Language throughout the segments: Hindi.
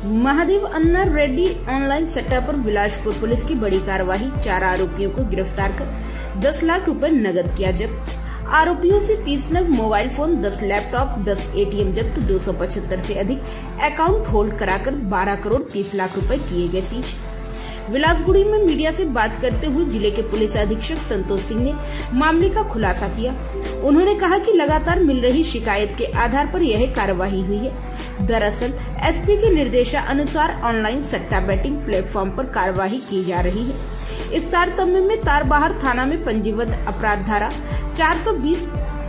महादेव अन्ना रेड्डी ऑनलाइन सट्टा पर बिलासपुर पुलिस की बड़ी कार्रवाई। 4 आरोपियों को गिरफ्तार कर 10 लाख रुपए नगद किया जब्त। आरोपियों से 30 नग मोबाइल फोन, 10 लैपटॉप, 10 एटीएम जब्त। 275 से अधिक अकाउंट होल्ड कराकर 12 करोड़ 30 लाख रुपए किए गए सीज। बिलासपुरी में मीडिया से बात करते हुए जिले के पुलिस अधीक्षक संतोष सिंह ने मामले का खुलासा किया। उन्होंने कहा कि लगातार मिल रही शिकायत के आधार पर यह कार्रवाई हुई है। दरअसल एसपी के निर्देशानुसार ऑनलाइन सट्टा बैटिंग प्लेटफॉर्म पर कार्रवाई की जा रही है। इस तारतम्य में तारबहार थाना में पंजीबद्ध अपराध धारा 420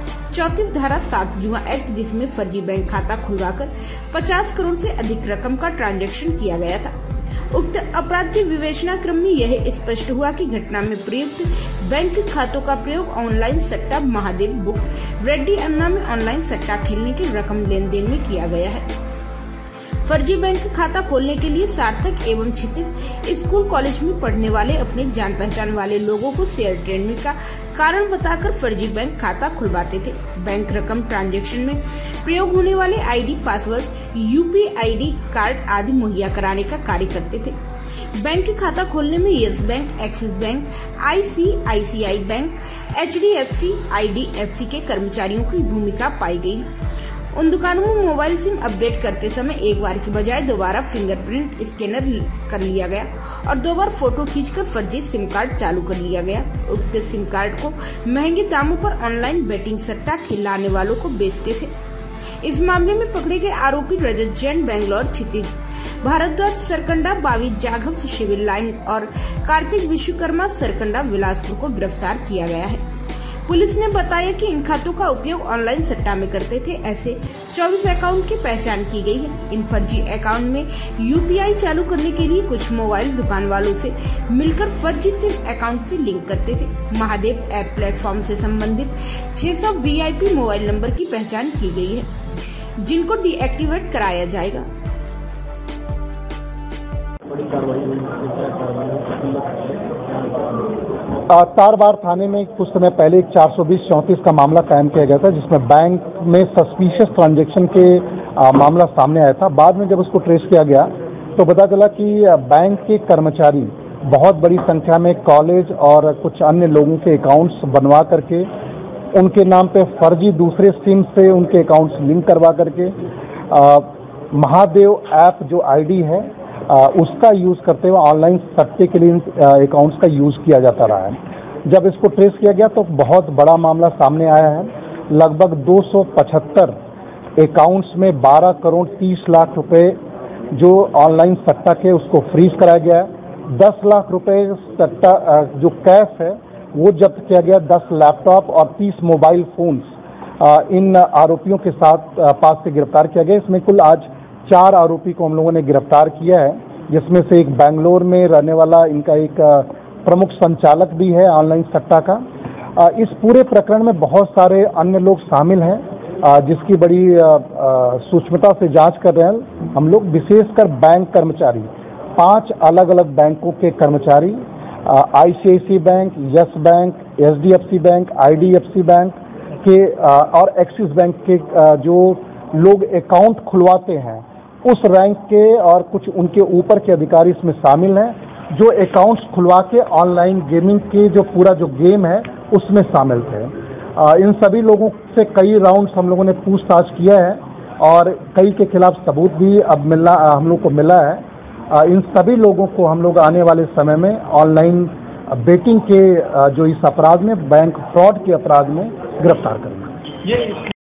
34 धारा 7 जुआ एक्ट, जिसमें फर्जी बैंक खाता खुलवाकर 50 करोड़ से अधिक रकम का ट्रांजैक्शन किया गया था। उक्त अपराध के विवेचना क्रम में यह स्पष्ट हुआ कि घटना में प्रयुक्त बैंक खातों का प्रयोग ऑनलाइन सट्टा महादेव बुक रेड्डी अन्ना में ऑनलाइन सट्टा खेलने की रकम लेन देन में किया गया है। फर्जी बैंक खाता खोलने के लिए सार्थक एवं क्षितिज स्कूल कॉलेज में पढ़ने वाले अपने जान पहचान वाले लोगों को शेयर ट्रेडिंग का कारण बताकर फर्जी बैंक खाता खुलवाते थे। बैंक रकम ट्रांजैक्शन में प्रयोग होने वाले आईडी, पासवर्ड, यूपीआईडी कार्ड आदि मुहैया कराने का कार्य करते थे। बैंक खाता खोलने में Yes Bank, Axis Bank, ICICI Bank, HDFC, IDFC के कर्मचारियों की भूमिका पाई गई। उन दुकानों में मोबाइल सिम अपडेट करते समय एक बार की बजाय 2 बार फिंगरप्रिंट स्कैनर कर लिया गया और 2 बार फोटो खींचकर फर्जी सिम कार्ड चालू कर लिया गया। उक्त सिम कार्ड को महंगे दामों पर ऑनलाइन बैटिंग सट्टा खिलाने वालों को बेचते थे। इस मामले में पकड़े गए आरोपी रजत जैन बेंगलोर, क्षितिज भारद्वाज सरकंडा, 22 जाघव सिविल लाइन और कार्तिक विश्वकर्मा सरकंडा बिलासपुर को गिरफ्तार किया गया है। पुलिस ने बताया कि इन खातों का उपयोग ऑनलाइन सट्टा में करते थे। ऐसे 24 अकाउंट की पहचान की गई है। इन फर्जी अकाउंट में यूपीआई चालू करने के लिए कुछ मोबाइल दुकान वालों से मिलकर फर्जी सिम अकाउंट से लिंक करते थे। महादेव ऐप प्लेटफॉर्म से संबंधित 600 वीआईपी मोबाइल नंबर की पहचान की गई है, जिनको डीएक्टिवेट कराया जाएगा। तारबहार थाने में कुछ समय पहले एक 420-34 का मामला कायम किया गया था, जिसमें बैंक में सस्पिशियस ट्रांजैक्शन के मामला सामने आया था। बाद में जब उसको ट्रेस किया गया तो पता चला कि बैंक के कर्मचारी बहुत बड़ी संख्या में कॉलेज और कुछ अन्य लोगों के अकाउंट्स बनवा करके उनके नाम पे फर्जी दूसरे सिम से उनके अकाउंट्स लिंक करवा करके महादेव ऐप जो आईडी है उसका यूज़ करते हुए ऑनलाइन सट्टे के लिए अकाउंट्स का यूज़ किया जाता रहा है। जब इसको ट्रेस किया गया तो बहुत बड़ा मामला सामने आया है। लगभग 275 अकाउंट्स में 12 करोड़ 30 लाख रुपए जो ऑनलाइन सट्टा के उसको फ्रीज कराया गया है। 10 लाख रुपए सट्टा जो कैश है वो जब्त किया गया। 10 लैपटॉप और 30 मोबाइल फोन्स इन आरोपियों के साथ पास से गिरफ्तार किया गया। इसमें कुल आज 4 आरोपी को हम लोगों ने गिरफ्तार किया है, जिसमें से एक बेंगलोर में रहने वाला इनका एक प्रमुख संचालक भी है ऑनलाइन सट्टा का। इस पूरे प्रकरण में बहुत सारे अन्य लोग शामिल हैं, जिसकी बड़ी सूक्ष्मता से जांच कर रहे हैं हम लोग। विशेषकर बैंक कर्मचारी, 5 अलग अलग बैंकों के कर्मचारी, ICICI Bank, Yes Bank, HDFC Bank, IDFC Bank के और एक्सिस बैंक के जो लोग अकाउंट खुलवाते हैं उस रैंक के और कुछ उनके ऊपर के अधिकारी इसमें शामिल हैं, जो अकाउंट्स खुलवा के ऑनलाइन गेमिंग के जो पूरा जो गेम है उसमें शामिल थे। इन सभी लोगों से कई राउंड्स हम लोगों ने पूछताछ किया है और कई के खिलाफ सबूत भी अब हम लोग को मिला है। इन सभी लोगों को हम लोग आने वाले समय में ऑनलाइन बेटिंग के जो इस अपराध में, बैंक फ्रॉड के अपराध में गिरफ्तार करेंगे।